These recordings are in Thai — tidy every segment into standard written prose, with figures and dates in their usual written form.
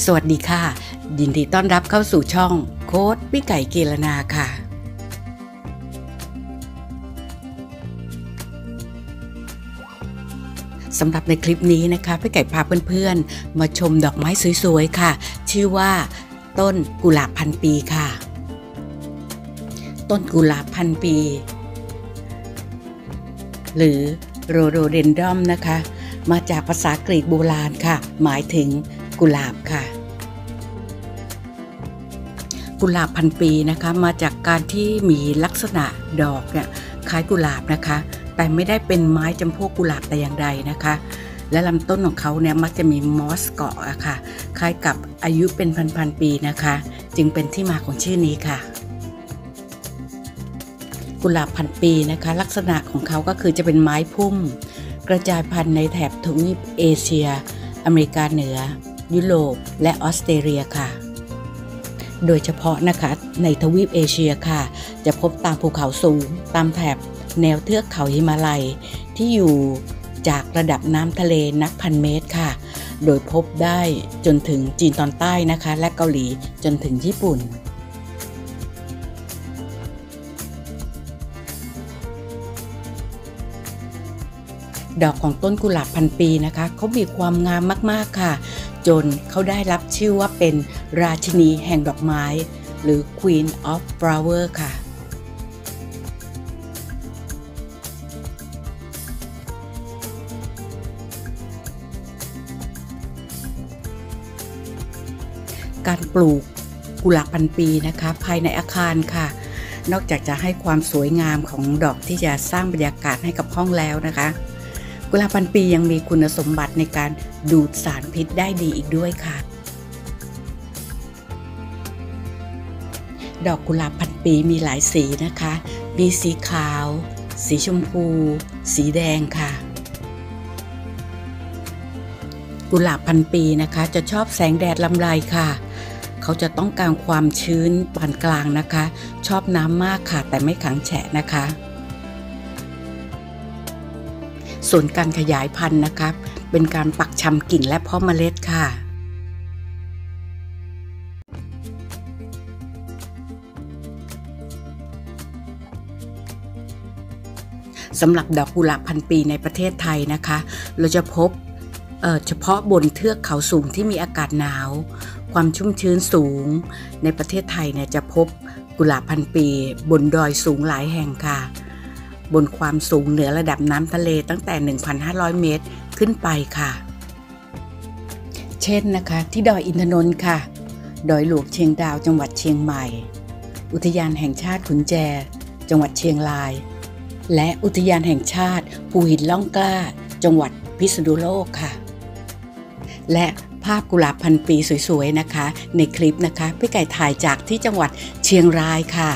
สวัสดีค่ะยินดีต้อนรับเข้าสู่ช่องโค้ดพี่ไก่เกลนาค่ะสำหรับในคลิปนี้นะคะพี่ไก่พาเพื่อนๆมาชมดอกไม้สวยๆค่ะชื่อว่าต้นกุหลาบพันปีค่ะต้นกุหลาบพันปีหรือโรโดเดนดรอมนะคะมาจากภาษากรีกโบราณค่ะหมายถึงกุหลาบค่ะกุหลาบพันปีนะคะมาจากการที่มีลักษณะดอกเนี่ยคล้ายกุหลาบนะคะแต่ไม่ได้เป็นไม้จำพวกกุหลาบแต่อย่างใดนะคะและลำต้นของเขาเนี่ยมักจะมีมอสเกาะค่ะคล้ายกับอายุเป็นพันๆปีนะคะจึงเป็นที่มาของชื่อนี้ค่ะกุหลาบพันปีนะคะลักษณะของเขาก็คือจะเป็นไม้พุ่มกระจายพันธุ์ในแถบทวีปเอเชียอเมริกาเหนือยุโรปและออสเตรเลียค่ะโดยเฉพาะนะคะในทวีปเอเชียค่ะจะพบตามภูเขาสูงตามแถบแนวเทือกเขาหิมาลัยที่อยู่จากระดับน้ำทะเลนับพันเมตรค่ะโดยพบได้จนถึงจีนตอนใต้นะคะและเกาหลีจนถึงญี่ปุ่นดอกของต้นกุหลาบพันปีนะคะเขามีความงามมากๆค่ะจนเขาได้รับชื่อว่าเป็นราชินีแห่งดอกไม้หรือ Queen of Flower ค่ะการปลูกกุหลาบพันปีนะคะภายในอาคารค่ะนอกจากจะให้ความสวยงามของดอกที่จะสร้างบรรยากาศให้กับห้องแล้วนะคะกุหลาบพันปียังมีคุณสมบัติในการดูดสารพิษได้ดีอีกด้วยค่ะดอกกุหลาบพันปีมีหลายสีนะคะมีสีขาวสีชมพูสีแดงค่ะกุหลาบพันปีนะคะจะชอบแสงแดดลำไรค่ะเขาจะต้องการความชื้นปานกลางนะคะชอบน้ำมากค่ะแต่ไม่ขังแฉะนะคะส่วนการขยายพันธุ์นะคะเป็นการปักชำกิ่งและเพาะเมล็ดค่ะสำหรับดอกกุหลาบพันปีในประเทศไทยนะคะเราจะพบเฉพาะบนเทือกเขาสูงที่มีอากาศหนาวความชุ่มชื้นสูงในประเทศไทยเนี่ยจะพบกุหลาบพันปีบนดอยสูงหลายแห่งค่ะบนความสูงเหนือระดับน้ำทะเลตั้งแต่ 1,500 เมตรขึ้นไปค่ะเช่นนะคะที่ดอยอินทนนท์ค่ะดอยหลวงเชียงดาวจังหวัดเชียงใหม่อุทยานแห่งชาติขุนแจจังหวัดเชียงรายและอุทยานแห่งชาติภูหินล่องกล้าจังหวัดพิษณุโลกค่ะและภาพกุหลาบพันปีสวยๆนะคะในคลิปนะคะพี่ไก่ถ่ายจากที่จังหวัดเชียงรายค่ะ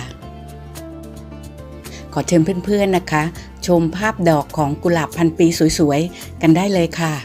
ขอเชิญเพื่อนๆนะคะชมภาพดอกของกุหลาบพันปีสวยๆกันได้เลยค่ะ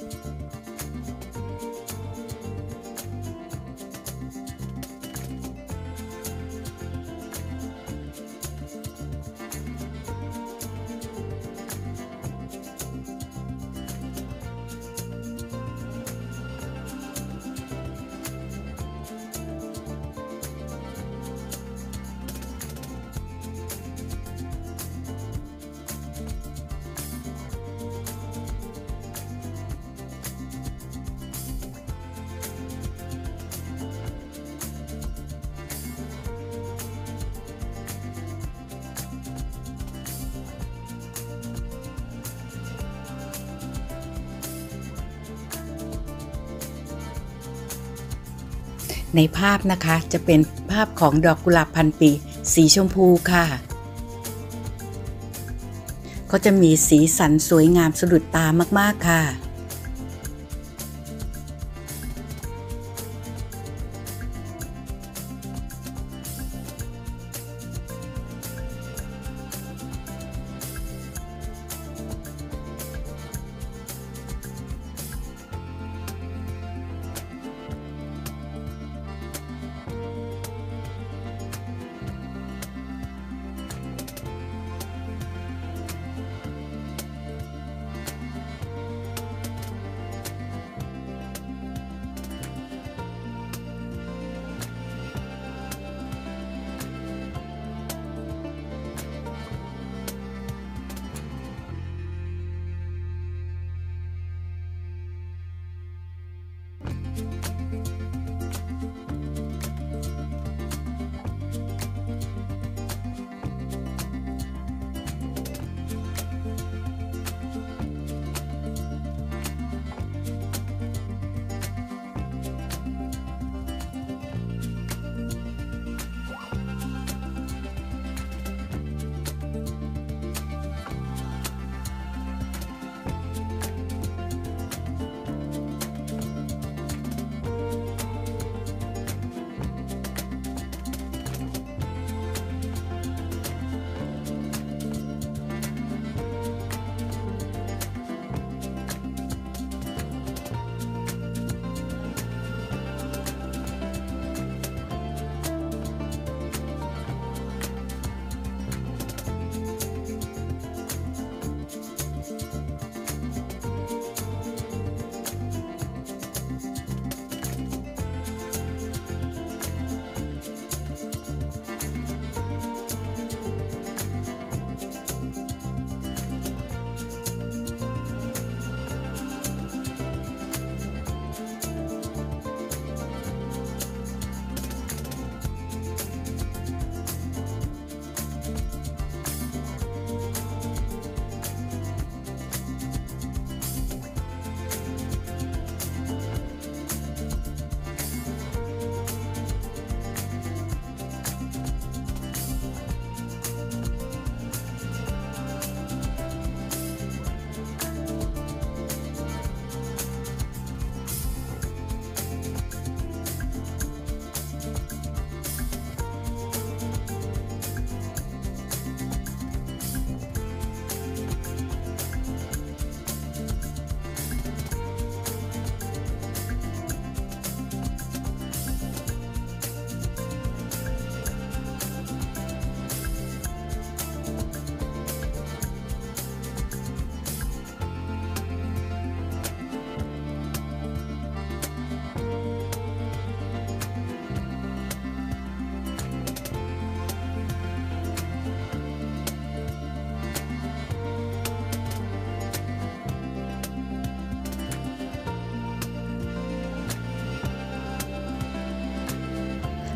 ในภาพนะคะจะเป็นภาพของดอกกุหลาบพันปีสีชมพูค่ะเขาจะมีสีสันสวยงามสะดุดตามากๆค่ะ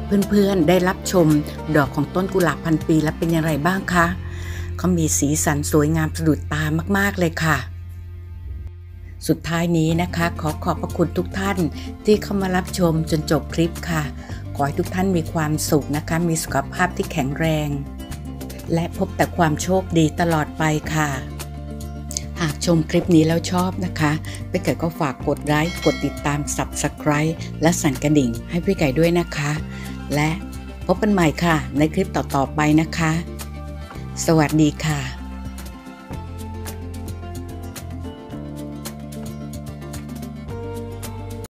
เพื่อนๆได้รับชมดอกของต้นกุหลาบพันปีแล้วเป็นอย่างไรบ้างคะเขามีสีสันสวยงามสะดุดตามากๆเลยค่ะสุดท้ายนี้นะคะขอขอบพระคุณทุกท่านที่เข้ามารับชมจนจบคลิปค่ะขอให้ทุกท่านมีความสุขนะคะมีสุขภาพที่แข็งแรงและพบแต่ความโชคดีตลอดไปค่ะหากชมคลิปนี้แล้วชอบนะคะพี่ไก่ก็ฝากกดไลค์กดติดตาม Subscribe และสั่นกระดิ่งให้พี่ไก่ด้วยนะคะและพบกันใหม่ค่ะในคลิปต่อๆไปนะคะสวัสดีค่ะ